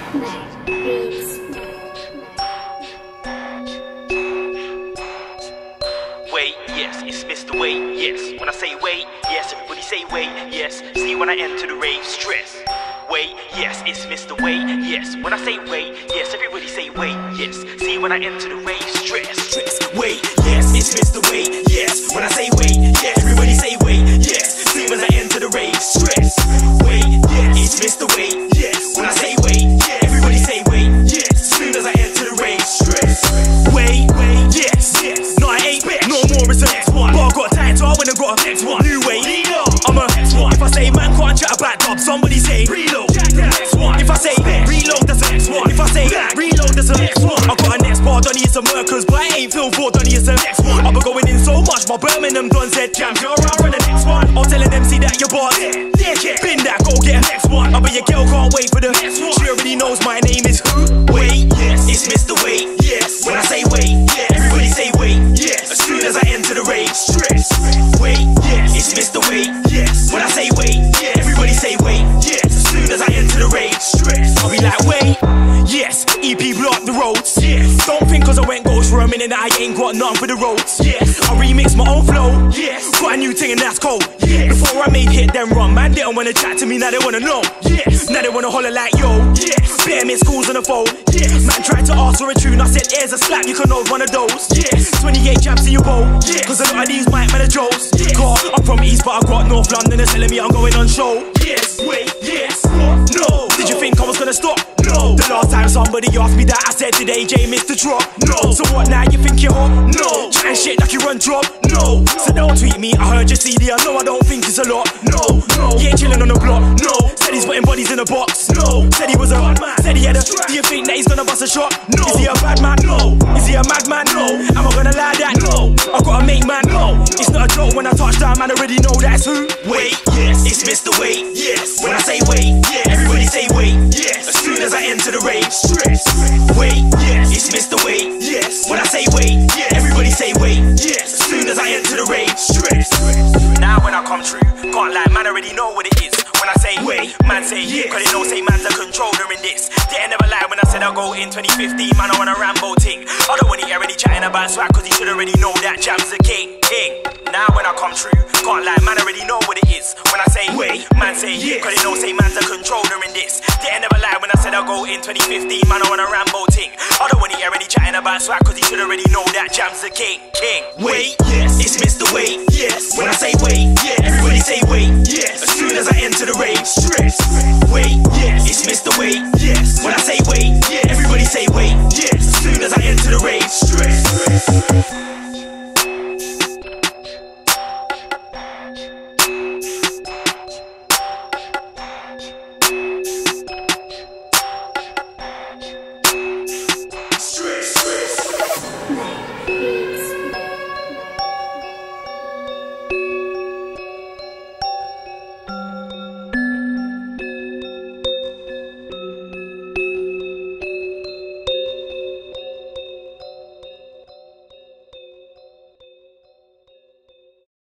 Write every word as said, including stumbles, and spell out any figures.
Wait, yes, it's Mister Wait, yes. When I say wait, yes, everybody say wait, yes. See when I enter the rave, stress. Wait, yes, it's Mister Wait, yes. When I say wait, yes, everybody say wait, yes. See when I enter the rave, stress. Stress. Wait, yes, it's Mister Wait, yes. When I say wait, yes, everybody say wait, yes. See when I enter the rave, stress. Wait, yes, it's Mister Wait, yes. When I say wait, yes, everybody say wait, yes. As soon as I enter the rave, stress. Wait, wait, yes, yes. No, I ain't back. No more is the next one. But I got time to I when I got a next one. New way, I'm a next one. If I say man can't chat about dub, somebody say reload. Next one. If I say reload, that's the next one. If I say reload, that's the next one. I got a next bar, don't need some workers, but I ain't feel for, don't need some next one. I've been going in so much, my Birmingham done said jam, you're around run the next one. I'm telling them, see that you're bored. Yeah, yeah, been that, go get a next one. I bet your girl can't wait for the next one. She already knows my name is who. Wait, yes, it's Mister Wait, yes. When I say wait, yeah, everybody say wait, yes. As soon as I enter the rave, stress. Wait, yes, it's Mister Wait, yes. When I say wait, yeah, everybody say wait, yes. As soon as I enter the rave, stress. I'll be like, wait, yes, E P block the roads, yes. Don't think cause I went ghost for a minute that I ain't got nothing for the roads, yes. I remix my own flow, yes. Got a new thing and that's cold, yes. Before I made hit them run, man, they don't wanna chat to me, now they wanna know, yes. Now they wanna holler like yo, yes. Bare mid schools on the phone, yes. Man tried to ask for a tune, I said here's a slap, you can hold one of those, yes. twenty-eight jabs in your bowl, yes. Cause a lot of these might man are Joes, yes. Cause I'm from East but I got North London, they're telling me I'm going on show, yes. Wait, yes, what? No. Did you think I was gonna stop? No. The last time somebody asked me that, I said, did A J miss the drop? No. So what now, you think you're hot? No. Chatting shit like you run drop? No. So don't tweet me, I heard your C D, I know I don't think it's a lot. No, no. He ain't chilling on the block? No. Said he's putting bodies in a box? No. Said he was a bad man? Said he had a, do you think that he's gonna bust a shot? No. Is he a bad man? No. Is he a madman? No. Am I gonna lie that? No. I gotta make man? No. It's not a joke when I touch down, man, I already know that's who. Wait, yes, it's Mister Wait, yes. When I say wait, yeah, everybody say wait, yes. As soon as I enter the rave, stress. Wait, yes, it's Mister Wait, yes. When I say wait, yeah, everybody say wait, yes. As soon as I enter the rave, stress. Now when I come through, can't lie, man, I already know what it is. When I say wait, man say yeah, cause they know say man's a controller in this. Didn't never lie when I said I'll go in twenty fifteen, man, I want a Rambo ting. I don't want to hear any chatting about swag, cause he should already know that Jam's the king, king. Now when I come through, can't lie, man, I already know what it is. When I say wait, man say yeah, cause they know say man's a controller in this. Didn't never lie when I said I'll go in twenty fifteen, man, I want a Rambo ting. I don't want to hear any chatting about swag, cause he should already know that Jam's the king, king. Wait, yes, it's Mister Wait, yes. When I say wait, yeah, everybody say wait, yes. As soon as I enter the rave, stress. Wait, yes, it's Mister Wait, yes. When I say wait, yeah, everybody say wait, yes. As soon as I enter the rave, stress.